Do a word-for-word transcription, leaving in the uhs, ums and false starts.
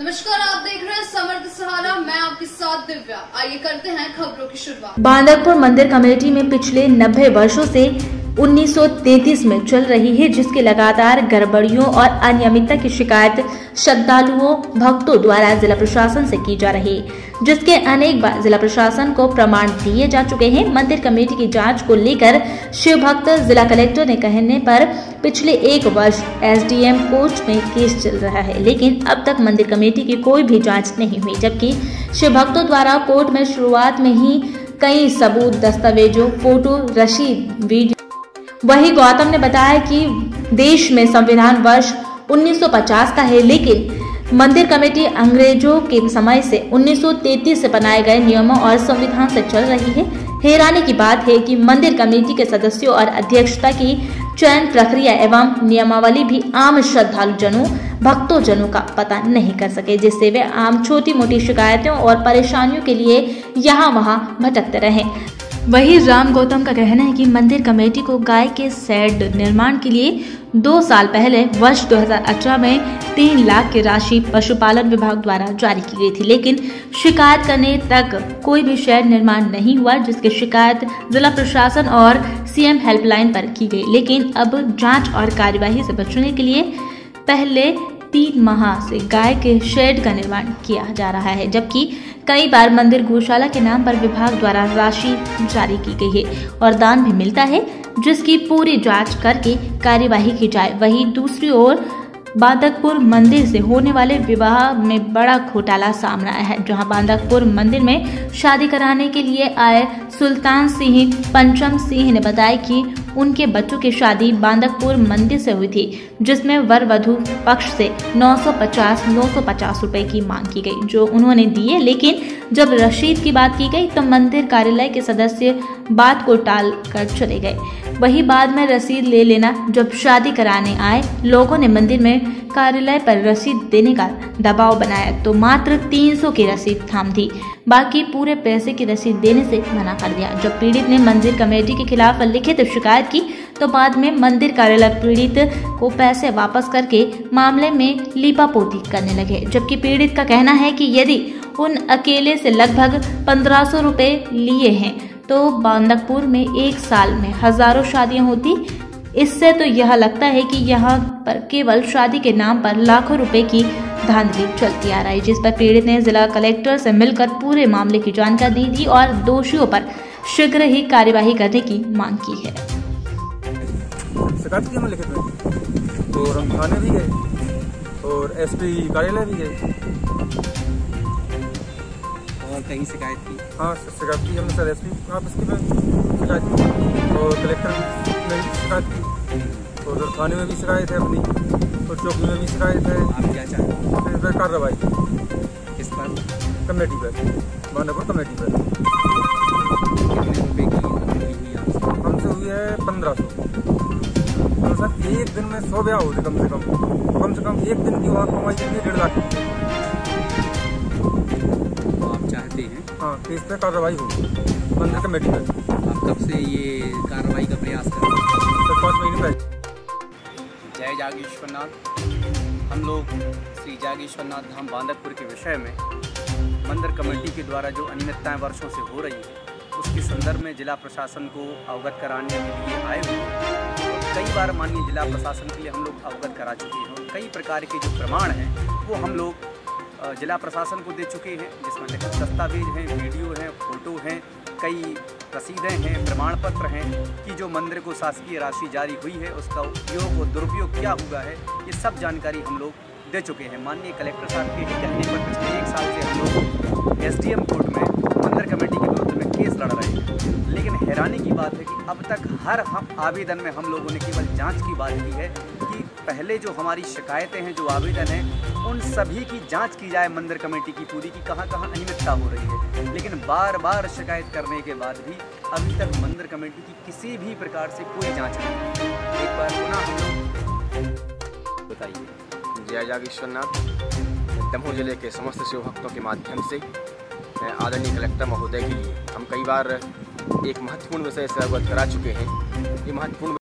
नमस्कार, आप देख रहे हैं समर्थ सहारा। मैं आपके साथ दिव्या। आइए करते हैं खबरों की शुरुआत। बांदकपुर मंदिर कमेटी में पिछले नब्बे वर्षों से उन्नीस सौ तैंतीस में चल रही है, जिसकी लगातार गड़बड़ियों और अनियमितता की शिकायत श्रद्धालुओं भक्तों द्वारा जिला प्रशासन से की जा रही है, जिसके अनेक बार जिला प्रशासन को प्रमाण दिए जा चुके हैं। मंदिर कमेटी की जांच को लेकर शिव भक्त जिला कलेक्टर ने कहने पर पिछले एक वर्ष एसडीएम कोर्ट में केस चल रहा है, लेकिन अब तक मंदिर कमेटी की कोई भी जांच नहीं हुई, जबकि शिव भक्तों द्वारा कोर्ट में शुरुआत में ही कई सबूत, दस्तावेजों, फोटो, रसीद, वीडियो। वही गौतम ने बताया कि देश में संविधान वर्ष उन्नीस सौ पचास का है, लेकिन मंदिर कमेटी अंग्रेजों के समय से उन्नीस सौ तैंतीस से बनाए गए नियमों और संविधान से चल रही है। हैरानी की बात है कि मंदिर कमेटी के सदस्यों और अध्यक्षता की चयन प्रक्रिया एवं नियमावली भी आम श्रद्धालु जनों भक्तों जनों का पता नहीं कर सके, जिससे वे आम छोटी मोटी शिकायतों और परेशानियों के लिए यहाँ वहाँ भटकते रहे। वही राम गौतम का कहना है कि मंदिर कमेटी को गाय के शेड निर्माण के लिए दो साल पहले वर्ष दो हज़ार अठारह में तीन लाख की राशि पशुपालन विभाग द्वारा जारी की गई थी, लेकिन शिकायत करने तक कोई भी शेड निर्माण नहीं हुआ, जिसकी शिकायत जिला प्रशासन और सीएम हेल्पलाइन पर की गई। लेकिन अब जांच और कार्यवाही से बचने के लिए पहले तीन माह से गाय के शेड का निर्माण किया जा रहा है, जबकि कई बार मंदिर गौशाला के नाम पर विभाग द्वारा राशि जारी की गई है और दान भी मिलता है, जिसकी पूरी जांच करके कार्यवाही की जाए। वहीं दूसरी ओर बांदकपुर मंदिर से होने वाले विवाह में बड़ा घोटाला सामने आया है, जहां बांदकपुर मंदिर में शादी कराने के लिए आए सुल्तान सिंह पंचम सिंह ने बताया कि उनके बच्चों की शादी बांदकपुर मंदिर से हुई थी, जिसमें वर वधु पक्ष से नौ सौ पचास नौ सौ पचास रुपए की मांग की गई, जो उन्होंने दिए। लेकिन जब रसीद की बात की गई तो मंदिर कार्यालय के सदस्य बात को टाल कर चले गए। वही बाद में रसीद ले लेना। जब शादी कराने आए लोगों ने मंदिर में कार्यालय पर रसीद देने का दबाव बनाया तो मात्र तीन सौ की रसीद थाम दी, बाकी पूरे पैसे की रसीद देने से मना कर दिया। जब पीड़ित ने मंदिर कमेटी के खिलाफ लिखित शिकायत की तो बाद में मंदिर कार्यालय पीड़ित को पैसे वापस करके मामले में लीपापोती करने लगे, जबकि पीड़ित का कहना है कि यदि उन अकेले से लगभग पंद्रह सौ रुपए लिए हैं तो बांदकपुर में एक साल में हजारों शादियां होती। इससे तो यह लगता है कि यहाँ पर केवल शादी के नाम पर लाखों रुपए की धांधली चलती आ रही है, जिस पर पीड़ित ने जिला कलेक्टर से मिलकर पूरे मामले की जानकारी दी और दोषियों पर शीघ्र ही कार्यवाही करने की मांग की है। शिकायत की हम लिखित में तो हम थाने भी गए और एसपी कार्यालय भी गए और कहीं शिकायत की। हाँ, शिकायत की हमने सर एसपी ऑफिस की शिकायत की और कलेक्टर में भी शिकायत की और सर थाने में भी शिकायत है अपनी और चौकी में भी शिकायत है। आप क्या चाहते हैं? इस पर कार्रवाई किस पर? कमेटी पर, बांदकपुर कमेटी पर। कितने रुपए की हुई हुई आपसे? हमसे हुई है पंद्रह सौ। तो सर एक दिन में सौ ब्याह होते कम से कम कम से कम एक दिन की वहाँ कमाई कितनी डेढ़ लाख की। तो आप चाहते हैं हाँ, तो इस पर कार्रवाई होगी मंदिर कमेटी पर। आप कब से ये कार्रवाई का प्रयास कर रहे हैं? सर पाँच महीने पहले। जय जागेश्वरनाथ। हम लोग श्री जागेश्वरनाथ धाम बांदकपुर के विषय में मंदिर कमेटी के द्वारा जो अनियमितताएं वर्षों से हो रही है उसके संदर्भ में जिला प्रशासन को अवगत कराने के लिए आए हुए हैं। कई बार माननीय जिला प्रशासन के लिए हम लोग अवगत करा चुके हैं और कई प्रकार के जो प्रमाण हैं वो हम लोग जिला प्रशासन को दे चुके हैं, जिसमें लिखित दस्तावेज हैं, वीडियो हैं, फोटो हैं, कई रसीदें हैं, प्रमाण पत्र हैं कि जो मंदिर को शासकीय राशि जारी हुई है उसका उपयोग और दुरुपयोग क्या हुआ है, ये सब जानकारी हम लोग दे चुके हैं। माननीय कलेक्टर साहब के ही कहने पर पिछले एक साल से हम लोग एसडीएम कोर्ट में मंदिर कमेटी के विरुद्ध में केस लड़ रहे हैं, लेकिन हैरानी की बात है कि अब तक हर हम आवेदन में हम लोगों ने केवल जांच की बात की है कि पहले जो हमारी शिकायतें हैं, जो आवेदन हैं, उन सभी की जांच की जाए मंदिर कमेटी की पूरी की कहाँ कहाँ अनियमितता हो रही है। लेकिन बार बार शिकायत करने के बाद भी अभी तक मंदिर कमेटी की किसी भी प्रकार से कोई जाँच नहीं। एक बार पुनः हम लोग बताइए। जय जागेश्वरनाथ। दमोह जिले के समस्त शिव भक्तों के माध्यम से मैं आदरणीय कलेक्टर महोदय के लिए हम कई बार एक महत्वपूर्ण विषय से अवगत करा चुके हैं। ये महत्वपूर्ण